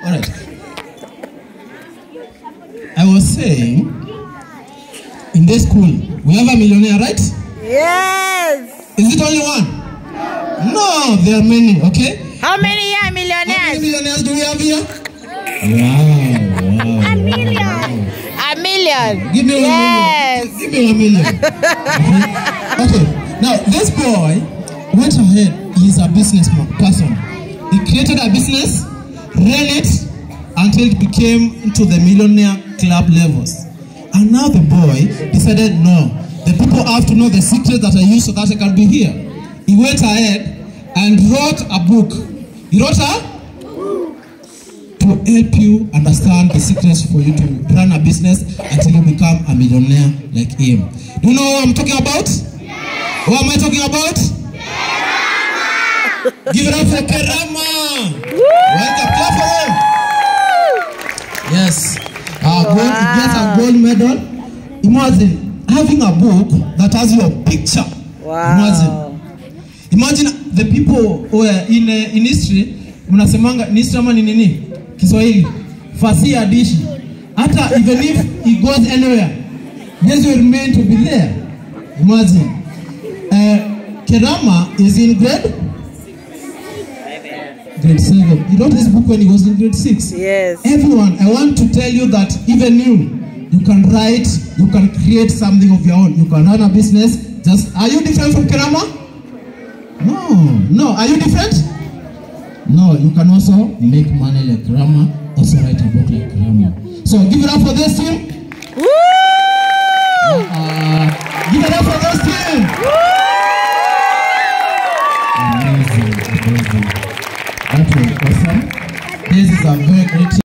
All right. I was saying, in this school, we have a millionaire, right? Yes. Is it only one? No, there are many, okay? How many are millionaires? How many millionaires do we have here? Wow. A million. A million. Give me 1 yes. million. Give me 1 million. Okay. Now, this boy went ahead. He's a business person. He created a business, ran it until it became into the millionaire club levels. And now the boy decided, no, the people have to know the secret that I use so that I can be here. He went ahead and wrote a book. He wrote a to help you understand the secrets for you to run a business until you become a millionaire like him. Do you know what I'm talking about? Yeah. What am I talking about? Kerama. Give it up for Kerama. Welcome, clap for him. Yes. He gets a gold medal. Imagine having a book that has your picture. Wow. Imagine the people who are in history. Mnasemanga ni history ama ni nini? Kiswahili. Fasihi hadishi. Hata even if he goes anywhere, Jesus will remain to be there. Imagine. Kerama is in grade 7. He wrote this book when he was in grade 6. Yes. Everyone, I want to tell you that even you can write, you can create something of your own. You can run a business. Are you different from Kerama? No. Are you different? No, you can also make money like Kerama, also write a book like Kerama. So give it up for this team. Woo! Give it up for this team. Amazing. That was awesome. This is a very great team.